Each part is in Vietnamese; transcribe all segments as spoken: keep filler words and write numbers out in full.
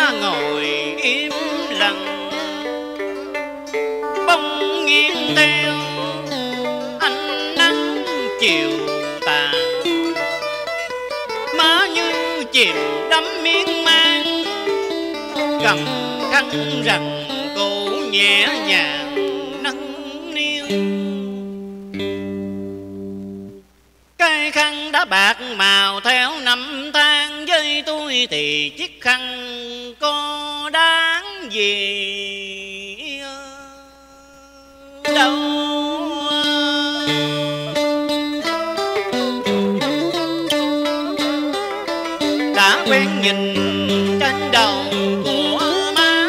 má ngồi im lặng, bông nghiêng theo ánh nắng chiều tàn. Má như chìm đắm miên man, cầm khăn rằng cổ nhẹ nhàng nâng niu. Cái khăn đã bạc màu theo năm tháng, với tôi thì chiếc khăn có đáng gì đâu. Đã quen nhìn trên đầu của má,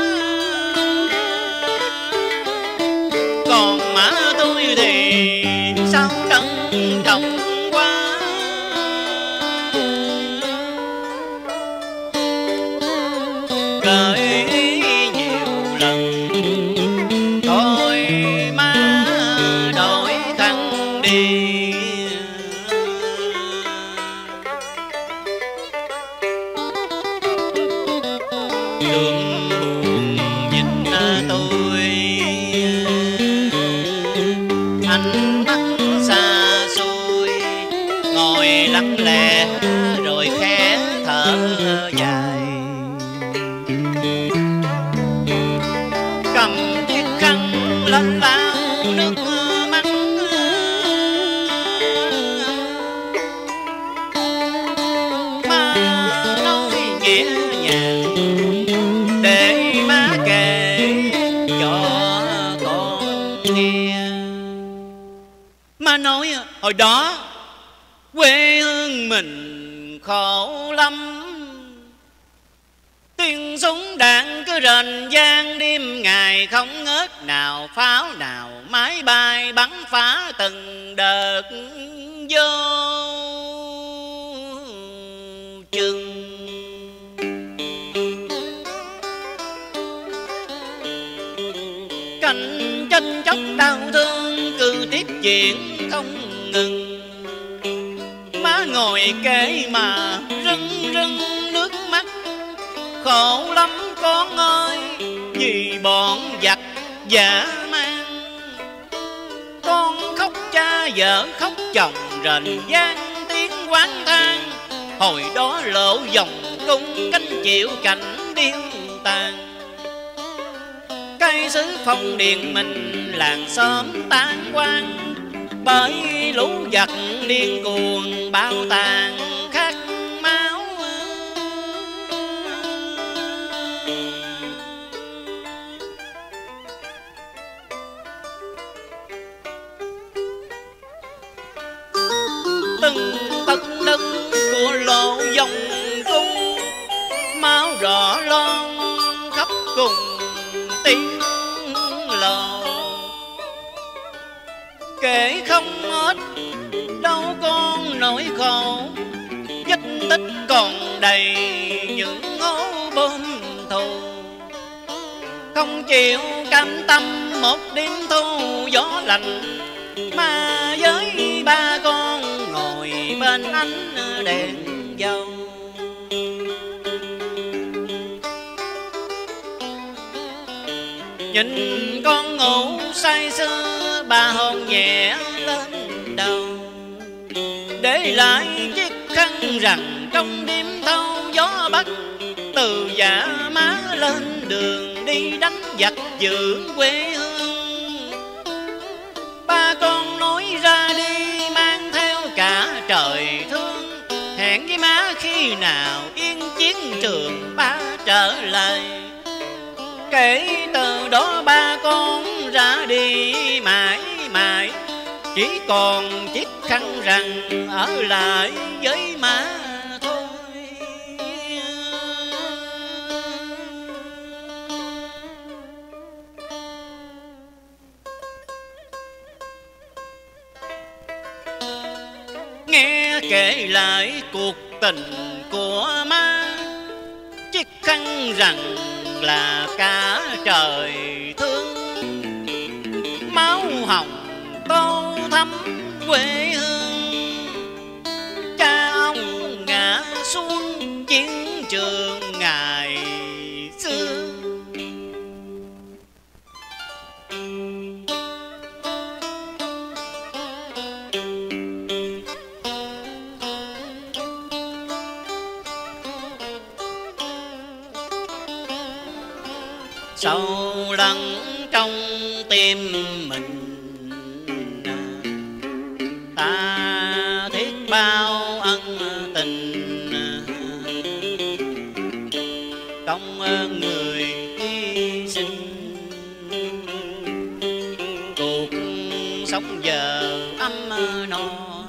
còn má tôi thì sao trân trọng quá. Gợi nhiều lần thôi má đổi khăn đi. Đường buồn nhìn tôi, ánh mắt xa xôi, ngồi lặng lẽ rồi khẽ thở dài. Cầm chiếc khăn lăn lao nước mắt, má nói nhẹ nhàng để má kể cho con nghe. Má nói hồi đó quê hương mình khổ lắm, tiếng súng đạn cứ rền vang đêm ngày không ngớt, nào pháo nào máy bay bắn phá từng đợt vô chừng. Cảnh tranh chốc đau thương cứ tiếp diễn không ngừng. Má ngồi kể mà rưng rưng nước mắt, khổ lắm con ơi vì bọn giặc dã man. Con khóc cha vợ khóc chồng rền vang tiếng oán than, hồi đó lộ dòng cung cánh chịu cảnh điêu tàn. Cây xứ Phong Điền mình làng xóm tan quang, bởi lũ giặc điên cuồng bao tàn khát máu. Từng tấc đất của lộ dòng cung, máu rõ lon khắp cùng tiếng lầu. Kể không hết đâu con nỗi khổ, vết tích còn đầy những hố bom thù. Không chịu cam tâm một đêm thu gió lạnh, mà với ba con ngồi bên ánh đèn dầu. Nhìn con ngủ say sưa, ba hôn nhẹ lên đầu, để lại chiếc khăn rằng trong đêm thâu gió bắc. Từ dạ má lên đường đi đánh giặc giữ quê hương, ba con nói ra đi mang theo cả trời thương. Hẹn với má khi nào yên chiến trường ba trở lại. Kể từ đó ba con ra đi mãi mãi, chỉ còn chiếc khăn rằng ở lại với má thôi. Nghe kể lại cuộc tình của má, chiếc khăn rằng là cả trời thương. Máu hồng tô thắm quê hương, cha ông ngã xuống chiến trường ngày sâu lắng trong tim mình. Ta thiết bao ân tình, công ơn người hy sinh. Cuộc sống giờ ấm no,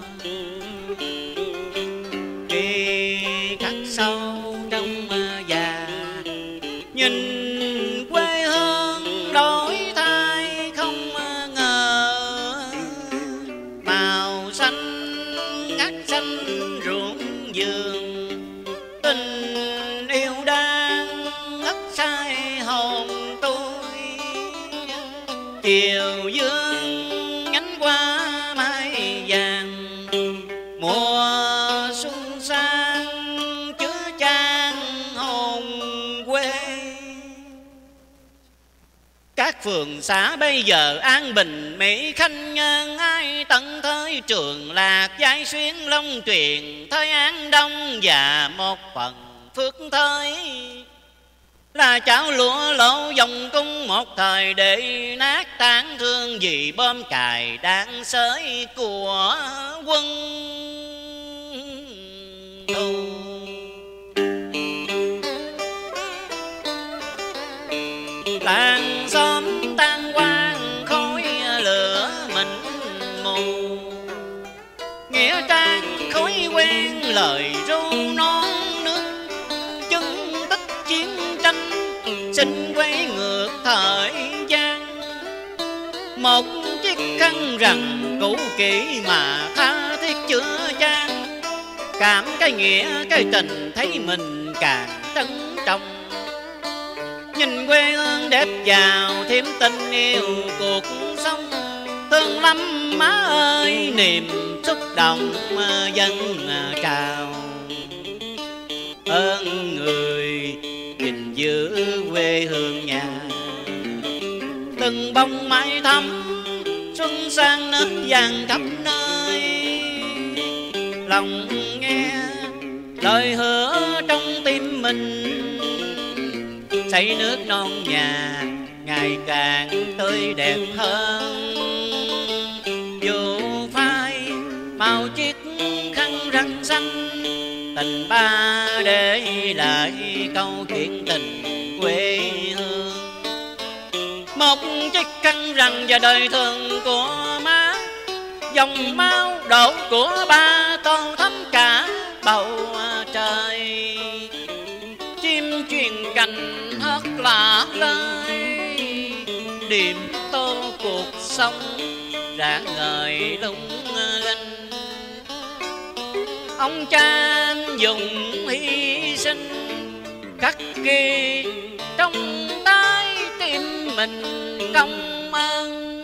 ghi khắc sâu trong già. Nhìn quê hương đổi thay không ngờ, màu xanh ngắt xanh ruộng vườn. Tình yêu đang ngất say hồn tôi, chiều dương nhánh qua mai vàng. Mùa xuân sang chứa chan hồn quê. Các phường xã bây giờ an bình mỹ khanh nhân, ai tận thới trường lạc giai xuyến long truyền. Thới An Đông và một phần phước thới, là chảo lúa lỗ dòng cung một thời để nát tán thương. Vì bom cài đạn sới của quân thù. Làng xóm tan quang khói lửa mình mù, nghĩa trang khói quen lời ru non nước. Chứng tích chiến tranh xin quay ngược thời gian. Một chiếc khăn rằng cũ kỹ mà tha thiết chữa chan. Cảm cái nghĩa cái tình thấy mình càng trân trọng. Nhìn quê hương đẹp giàu thêm tình yêu cuộc sống. Thương lắm má ơi niềm xúc động dân trào. Ơn người gìn giữ quê hương nhà. Từng bông mai thắm xuân sang nước vàng khắp nơi. Lòng nghe lời hứa trong tim mình, xây nước non nhà ngày càng tươi đẹp hơn. Dù phai màu chiếc khăn răng xanh, tình ba để lại câu chuyện tình quê hương. Một chiếc khăn rằn và đời thường của má, dòng máu đổ của ba tô thấm cả bầu trời. Chim truyền cành hót lạ lời, điểm tô cuộc sống rạng ngời lung linh. Ông cha anh dùng hy sinh khắc ghi trong trái tim mình công ơn.